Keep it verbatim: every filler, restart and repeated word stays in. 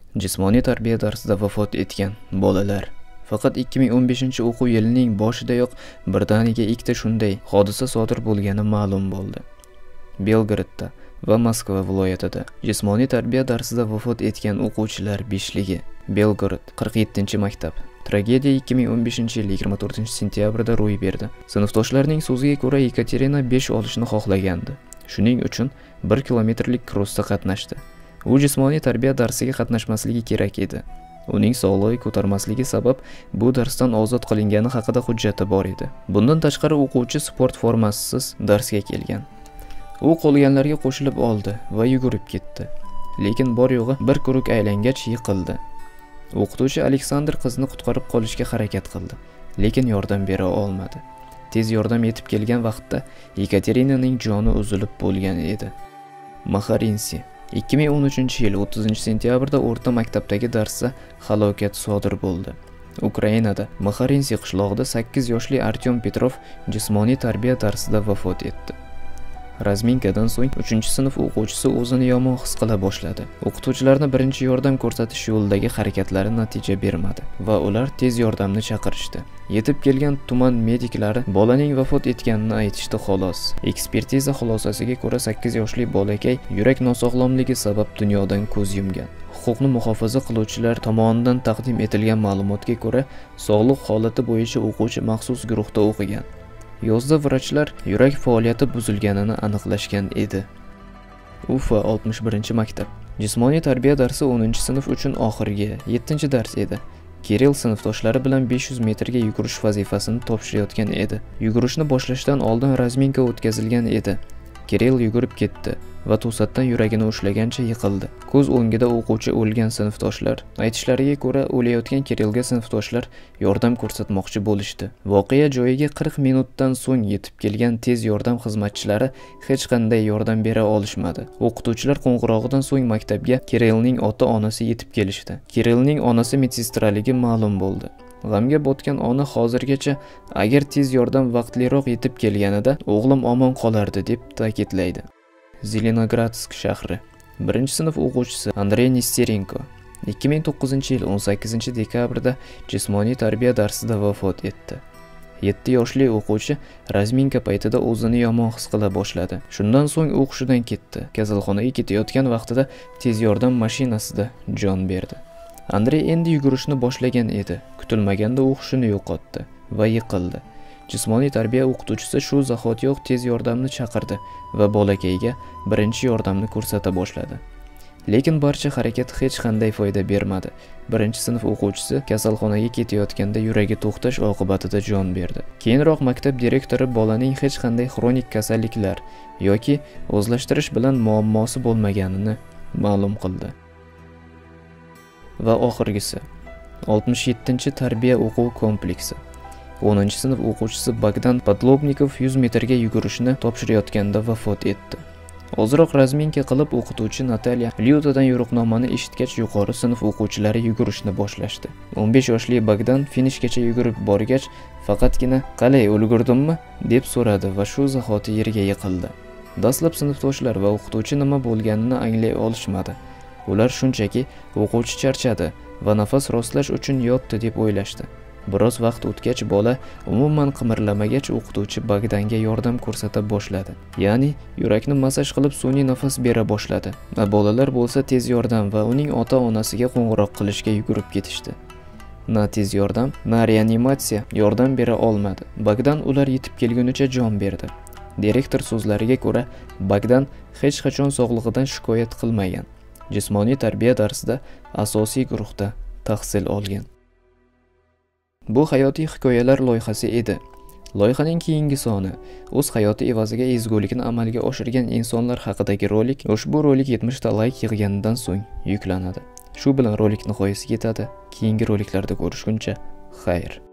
Jismoniy tarbiya darsida vafot etgan bolalar. Faqat ikki ming o'n beshinchi o'quv yilining boshidayoq birdaniga ikkita shunday hodisa sodir bo'lgani ma'lum bo'ldi. Belgradda va Moskva viloyatida jismoniy tarbiya darsida vafot etgan o'quvchilar beshligi. Belgrad qirq yettinchi maktab. Tragediya ikki ming o'n beshinchi yil yigirma to'rtinchi sentyabrda ro'y berdi. Sinfdoshlarining so'ziga ko'ra Yekaterina besh olishni xohlagandi. Shuning uchun bir kilometrlik krossda qatnashdi. U jismoniy tarbiya darsiga qatnashmasligi kerak edi. Uning sog'lig'i ko'tarmasligi sabab bu darsdan ozod qilingani haqida hujjati bor edi. Bundan tashqari o'quvchi sport formasisiz darsga kelgan. U qolganlarga qo'shilib oldi va yugurib ketdi. Lekin bor yo'g'i bir kuruk aylangach yiqildi. O'qituvchi Aleksandr qizni qutqarib qolishga harakat qildi, lekin yordam bera olmadi. Tez yordam yetib kelgan vaqtda Yekaterinaning joni uzilib bo'lgan edi. Makharinsi ikki ming o'n uchinchi yil o'ttizinchi sentyabrda o'rta maktabdagi darsda halokat sodir bo'ldi. Ukrainada Makharinsi qishlog'ida sakkiz yoshli Artyom Petrov jismoniy tarbiya darsida vafot etdi. Razminkadan so'ng uchinchi sinf o'quvchisi o'zini yomon his qila boshladi. O'qituvchilarning birinchi yordam ko'rsatish yo'lidagi harakatlari natija bermadi va ular tez yordamni chaqirishdi. Yetib kelgan tuman mediklari bolaning vafot etganini aytishdi xolos. Ekspertiza xulosasiga ko'ra sakkiz yoshli bolakay yurak nosog'lomligi sabab dunyodan ko'z yumgan. Huquqni muhofaza qiluvchilar tomonidan taqdim etilgan ma'lumotga ko'ra, sog'liq holati bo'yicha o'quvchi maxsus guruhda o'qigan. Yozda vrachlar yurak faoliyati buzilganini aniqlashgan edi. Ufa oltmish birinchi maktab. Jismoniy tarbiya darsi o'ninchi sinf uchun oxirgi yettinchi dars edi. Kirill sinfdoshlari bilan besh yuz metrga yugurish vazifasini topshirayotgan edi. Yugurishni boshlashdan oldin razminka o'tkazilgan edi. Kirill yugurib ketdi va to'satdan yuragini ushlagancha yiqildi. Ko'z o'ngida o'quvchi o'lgan sinfdoshlar. Aytishlariga ko'ra, o'layotgan Kirillga sinfdoshlar yordam ko'rsatmoqchi bo'lishdi. Voqea joyiga qirq minutdan so'ng yetib kelgan tez yordam xizmatchilari hech qanday yordam bera olishmadi. O'qituvchilar qo'ng'irog'idan so'ng maktabga Kirillning ota-onasi yetib kelishdi. Kirillning onasi medsestraligi ma'lum bo'ldi. G'amga botgan ona hozirgacha agar tez yordam vaqtliroq yetib kelganida o'g'lim omon qolardi deb ta'kidlaydi. Zelenogradsk shahri. birinchi sinf o'quvchisi Andrey Nesterenko ikki ming to'qqizinchi yil o'n sakkizinchi dekabrda jismoniy tarbiya darsida vafot etdi. yetti yoshli o'quvchi razminka paytida o'zini yomon his qila boshladi. Shundan so'ng u hushidan ketdi. Kasalxonaga ketayotgan vaqtida tez yordam mashinasida jon berdi. Andrey endi yugurishni boshlagan edi. Kutilmaganda u hushini yo'qotdi va yiqildi. Jismoniy tarbiya o'qituvchisi shu zahotiyoq tez yordamni chaqirdi va bolakayga birinchi yordamni ko'rsata boshladi. Lekin barcha harakat hech qanday foyda bermadi. Birinchi sinf o'quvchisi kasalxonaga ketayotganda yuragi to'xtash oqibatida jon berdi. Keyinroq maktab direktori bolaning hech qanday xronik kasalliklar yoki o'zlashtirish bilan muammosi bo'lmaganini ma'lum qildi. Va oxirgisi oltmish yettinchi tarbiya o'quv kompleksi. o'ninchi sinf o'quvchisi Bogdan Podlobnikov yuz metrga yugurishni topshirayotganda vafot etdi. Ozroq razminka qilib o'qituvchi Natalya Lyutadan yo'riqnomani eshitgach yuqori sinf o'quvchilari yugurishni boshlashdi. o'n besh yoshli Bogdan finishgacha yugurib borgach, faqatgina "Qalay, ulgurdimmi?" deb so'radi va shu zahoti yerga yiqildi. Dastlab sinfdoshlar va o'qituvchi nima bo'lganini anglay olishmadi. Ular shunchaki o'quvchi charchadi va nafas rostlash uchun yotdi deb o'ylashdi. Biroz vaqt o'tgach bola umuman qimirlamagach o'qituvchi Bogdanga yordam ko'rsata boshladi. Ya'ni yurakni masaj qilib sun'iy nafas bera boshladi. Va bolalar bo'lsa tez yordam va uning ota-onasiga qo'ng'iroq qilishga yugurib ketishdi. Na tez yordam, na reanimatsiya yordam bera olmadi. Bogdan ular yetib kelgunicha jon berdi. Direktor so'zlariga ko'ra, Bogdan hech qachon sog'lig'idan shikoyat qilmagan. Jismoniy tarbiya darsida asosiy guruhda tahsil olgan. Bu hayotiy hikoyalar loyihasi edi. Loyihaning keyingi soni o'z hayoti evaziga ezgulikni amalga oshirgan insonlar haqidagi rolik, ushbu rolik yetmishta layk yig'ganidan so'ng yuklanadi. Shu bilan rolik nihoyasiga yetadi. Keyingi roliklarda ko'rishguncha xayr.